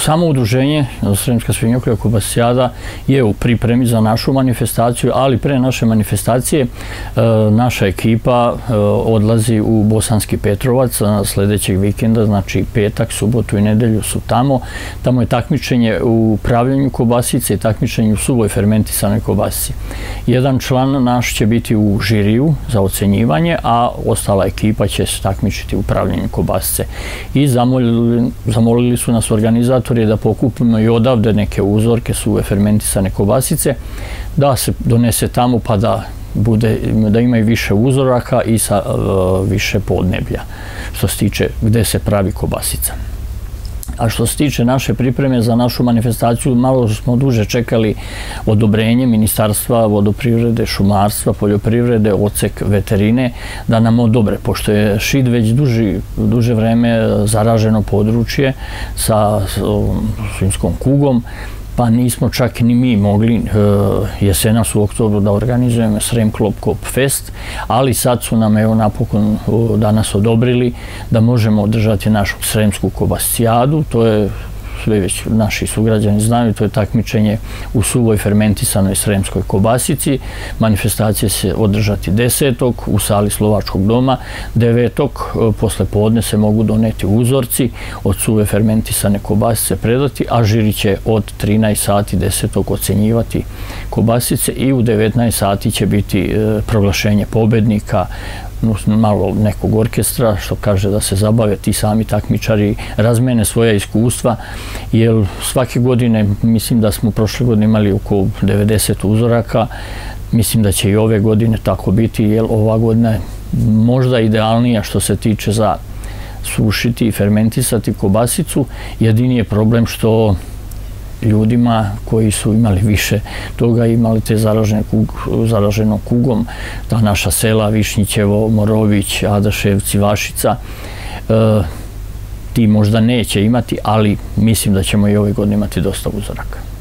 Samo udruženje Sremska svinjokolja Kobasijada je u pripremi za našu manifestaciju, ali pre naše manifestacije naša ekipa odlazi u Bosanski Petrovac sljedećeg vikenda, znači petak, subotu i nedelju su tamo. Tamo je takmičenje u pravljenju kobasice i takmičenje u suvoj fermentisanoj kobasici. Jedan član naš će biti u žiriju za ocenjivanje, a ostala ekipa će se takmičiti u pravljenju kobasice. I zamolili su nas organizatori da pokupimo i odavde neke uzorke suve fermentisane kobasice, da se donese tamo pa da imaju više uzoraka i sa više podneblja, što se tiče gde se pravi kobasica. A što se tiče naše pripreme za našu manifestaciju, malo smo duže čekali odobrenje Ministarstva vodoprivrede, šumarstva, poljoprivrede, odsek veterine da nam odobre, pošto je Šid već duže vreme zaraženo područje sa svinjskom kugom, pa nismo čak ni mi mogli jesenas u oktobru da organizujemo Srem Klopkop Fest, ali sad su nam evo napokon danas odobrili da možemo održati našu Sremsku kobasijadu. To je sve već naši sugrađani znaju, to je takmičenje u suvoj fermentisanoj sremskoj kobasici. Manifestacije se održati 10. u sali Slovačkog doma, 9. posle podne se mogu doneti uzorci od suve fermentisane kobasice predati, a žiri će od 13 sati 10. ocenjivati kobasice i u 19 sati će biti proglašenje pobednika, malo nekog orkestra, što kaže da se zabave ti sami takmičari, razmene svoja iskustva, jer svake godine, mislim da smo prošle godine imali oko 90 uzoraka, mislim da će i ove godine tako biti, jer ova godina je možda idealnija što se tiče za sušiti i fermentisati kobasicu. Jedini je problem što ljudima koji su imali više toga, imali te zaraženo kugom, ta naša sela Višnjićevo, Morović, Adaševci, Vašica, ti možda neće imati, ali mislim da ćemo i ove godine imati dosta uzoraka.